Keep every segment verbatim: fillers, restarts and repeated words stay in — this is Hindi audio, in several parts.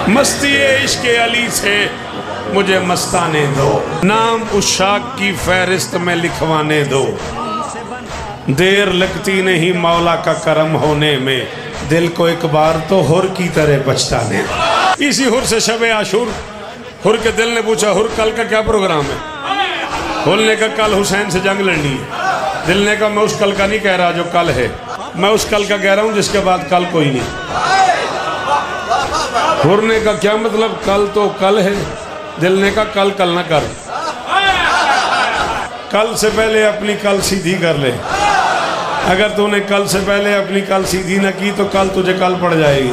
मस्ती इश्क अली से मुझे मस्ताने दो, नाम उशाक की फहरिस्त में लिखवाने दो। देर लगती नहीं मौला का करम होने में, दिल को एक बार तो हुर की तरह पछताने दो। इसी हुर से शबे आशूर, हुर के दिल ने पूछा हुर कल का क्या प्रोग्राम है? हुर ने कहा कल हुसैन से जंग लड़नी है। दिल ने कहा मैं उस कल का नहीं कह रहा जो कल है, मैं उस कल का कह रहा हूँ जिसके बाद कल कोई नहीं। हुर ने कहा क्या मतलब, कल तो कल है। दिल ने कहा कल कल ना कर, कल से पहले अपनी कल सीधी कर ले। अगर तूने कल से पहले अपनी कल सीधी न की तो कल तुझे कल पड़ जाएगी।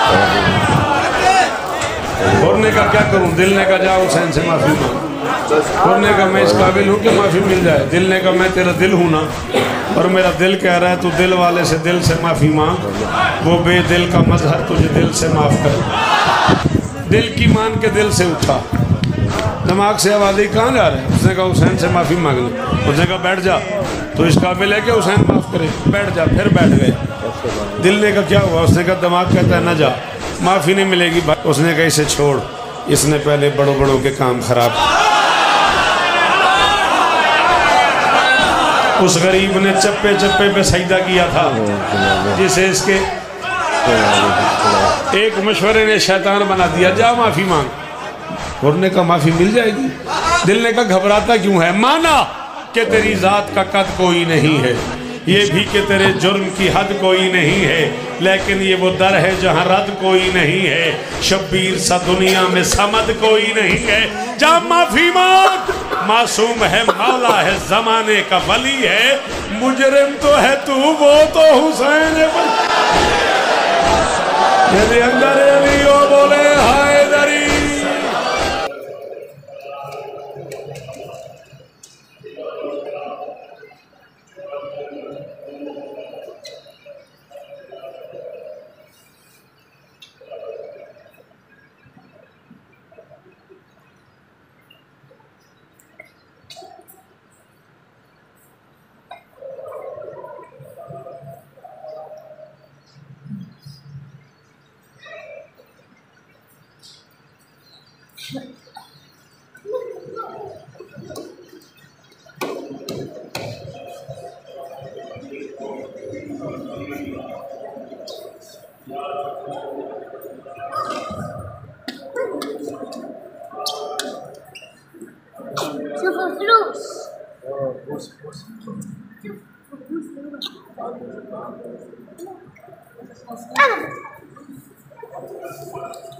हुर ने कहा क्या करूं? दिल ने कहा जा हुसैन से माफी मांग। हुर ने कहा मैं इस काबिल हूँ कि माफी मिल जाए। दिल ने कहा मैं तेरा दिल हूँ ना, और मेरा दिल कह रहा है तू दिल वाले से दिल से माफी मांग, वो बेदिल का मजहर तुझे दिल से माफ कर। दिल की मान के दिल से उठा, दिमाग से आवाज़ ही कहाँ जा रहे हैं? उसने कहा हुसैन से माफ़ी मांग ली। उसने कहा बैठ जा, तो इस काबिल है कि हुसैन माफ़ करे, बैठ जा। फिर बैठ गए। दिल ने कहा क्या हुआ? उसने कहा दिमाग कहता है ना जा, माफ़ी नहीं मिलेगी। उसने कहा इसे छोड़, इसने पहले बड़ों बड़ों के काम खराब। उस गरीब ने चप्पे चप्पे पे सजदा किया था, जिसे इसके एक मशवरे ने शैतान बना दिया, जा माफ़ी मांग। हुर ने कहा माफी मिल जाएगी। दिल ने कहा घबराता क्यों है? माना कि तेरी जात का कद कोई नहीं है, ये भी कि तेरे जुर्म की हद कोई नहीं है, लेकिन ये वो दर है जहाँ रद कोई नहीं है। शब्बीर सा दुनिया में समद कोई नहीं है, जा माफी मांग। मासूम है मौला है जमाने का वली है, मुजरिम तो है तू वो तो हुसैन है। यदि अंदर अली ओ बोले हाय दरी। Ah!